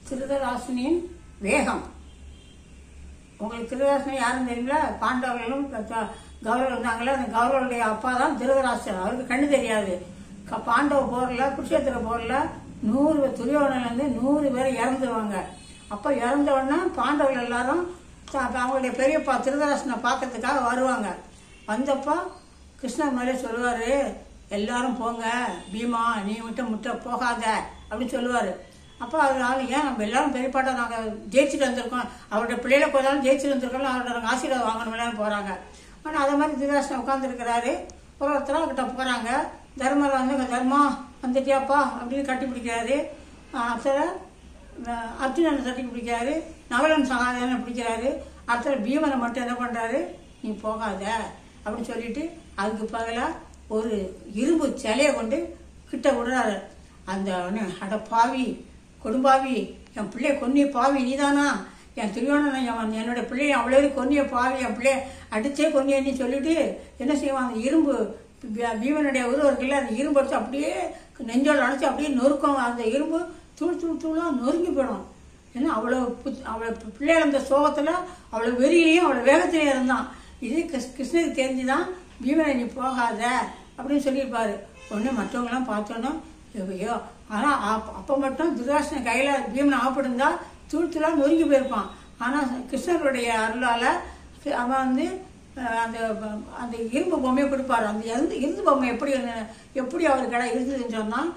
திருதராசனின் வேகம். உங்களுக்கு திருதராசன் யாரும் தெரியுங்களா? பாண்டவர்களும் கௌரவர் இருந்தாங்களே, அந்த கௌரவருடைய அப்பா தான் திருதராசன். அவருக்கு கண்ணு தெரியாது. பாண்டவ போர்ல, குருஷேத்திர போர்ல 100 துரியோதனிலிருந்து 100 பேர் இறந்துருவாங்க. அப்ப இறந்த உடனே பாண்டவர்கள் எல்லாரும் அவங்களுடைய பெரியப்பா திருதராசனை பார்க்கறதுக்காக வருவாங்க. வந்தப்போ கிருஷ்ணர் மேலே சொல்லுவாரு, எல்லாரும் போங்க, பீமா நீ முட்டை போகாத அப்படின்னு சொல்லுவாரு. அப்போ அதனால ஏன் நம்ம எல்லாரும் பெரியப்பாட்டை நாங்கள் ஜெயிச்சுட்டு வந்திருக்கோம், அவருடைய பிள்ளைகளை போதாலும் ஜெயிச்சுட்டு வந்திருக்கோம், அவரோட நாங்கள் ஆசீர்வாதம் வாங்கணும்னு போகிறாங்க. ஆனால் அதே மாதிரி திருதராசன் உட்காந்துருக்கிறாரு. ஒருத்தர் அவர்கிட்ட போகிறாங்க. தர்மர் வந்து தர்மா வந்துட்டியாப்பா அப்படின்னு கட்டி பிடிக்கிறாரு. அடுத்த அர்ஜுனனை தட்டி பிடிக்கிறாரு. நவலன் சகாதேவனை பிடிக்கிறாரு. அடுத்த பீமனை மட்டும் என்ன பண்ணுறாரு, நீ போகாத அப்படின்னு சொல்லிட்டு அதுக்கு பதிலாக ஒரு இரும்பு சிலையை கொண்டு கிட்ட விடுறாரு. அந்த அட பாவி கொடும்பாவி, என் பிள்ளைய கொன்னிய பாவி நீதானா, என் துரியோதனன் என்னோட பிள்ளைய அவ்வளோ கொன்னிய பாவி, என் பிள்ளைய அடிச்சே கொன்னியன்னு சொல்லிட்டு என்ன செய்வான், அந்த இரும்பு பீமனுடைய உருவம் இருக்குல்ல, அந்த இரும்பு அடிச்சு அப்படியே நெஞ்சோடு அடைச்சி அப்படியே நொறுக்கும். அந்த இரும்பு தூள் தூள் தூளாக நொறுங்கி போயிடும். ஏன்னா அவ்வளோ பிள்ளைகள் அந்த சோகத்தில் அவ்வளோ வெறியிலையும் அவ்வளோ வேகத்திலையும் இருந்தான். இது கிருஷ்ணருக்கு தெரிஞ்சுதான் பீமனை நீ போகாத அப்படின்னு சொல்லியிருப்பாரு. ஒன்று மற்றவங்களாம் பார்த்தோன்னா ஐயோ, ஆனால் அப்போ மட்டும் துர்வாசனை கையில் பீமனை ஆப்பிடுந்தா தூள் தூளாக நொறுங்கி போயிருப்பான். ஆனால் கிருஷ்ணருடைய அருளால் அவன் வந்து அந்த அந்த இரும்பு பொம்மையை கொடுப்பாரு. அந்த இரும்பு பொம்மை எப்படி அவர் கடை இருந்ததுன்னு சொன்னால்,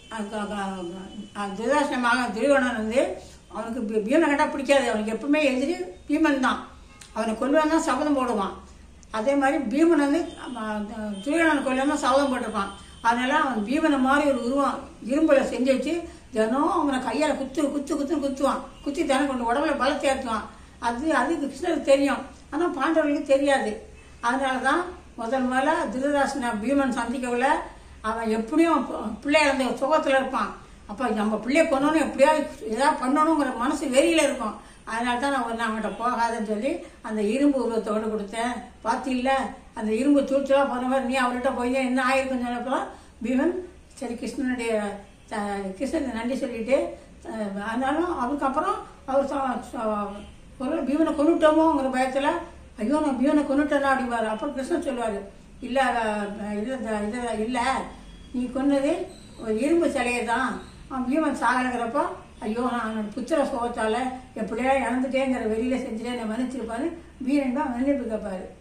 துர்வாசனமாக துரியோதனன் வந்து அவனுக்கு பீமனை கண்டா பிடிக்காது. அவனுக்கு எப்பவுமே எதிரி பீமன் தான். அவனை கொல்லுவான் தான் சபதம் போடுவான். அதே மாதிரி பீமன் வந்து துரியோதனன் கொல்லுவான் தான் சபதம் போட்டிருப்பான். அதனால அவன் பீமனை மாதிரி ஒரு உருவம் இரும்புல செஞ்சு வச்சு தினம் அவனை கையால் குத்துவான். குத்தி தானே கொண்டு உடம்புல பலத்தை ஏற்றுவான். அதுக்கு கிருஷ்ணருக்கு தெரியும். ஆனால் பாண்டவர்களுக்கு தெரியாது. அதனால தான் முதல்ல திருதராசனை பீமன் சந்திக்கவில்ல. அவன் எப்படியும் பிள்ளைய அந்த சுகத்தில் இருப்பான். அப்போ நம்ம பிள்ளைய கொண்டோன்னு எப்படியாவது ஏதாவது பண்ணணுங்கிற மனசு வெறியில் இருக்கும். அதனால தான் நான் அவன்கிட்ட போகாதுன்னு சொல்லி அந்த இரும்பு உருவத்தை கொண்டு கொடுத்தேன். பார்த்தில்ல, அந்த இரும்பு தூள்ச்சலாக போன மாதிரி நீ அவர்கிட்ட போய் என்ன ஆயிருக்குன்னு சொன்னப்போ பீமன் சரி கிருஷ்ணனுக்கு நன்றி சொல்லிட்டு, ஆனாலும் அதுக்கப்புறம் அவர் ஒரு பீமனை கொண்டுட்டோமோங்கிற பயத்தில் ஐயோ நான் பீமனை கொண்டுட்டேனா அப்படிம்பாரு. அப்புறம் கிருஷ்ணன் சொல்லுவார், இல்லை இல்லை நீ கொன்னது ஒரு இரும்பு சிலையை தான். பீமன் சாகலைங்கிறப்போ ஐயோ நான் அவனோட புத்திர சோகத்தால் எப்படியா இறந்துட்டேங்கிற வெளியில் செஞ்சுட்டே என்னை மன்னிச்சிருப்பாரு. பீமன் தான் மன்னிப்பு கேட்பாரு.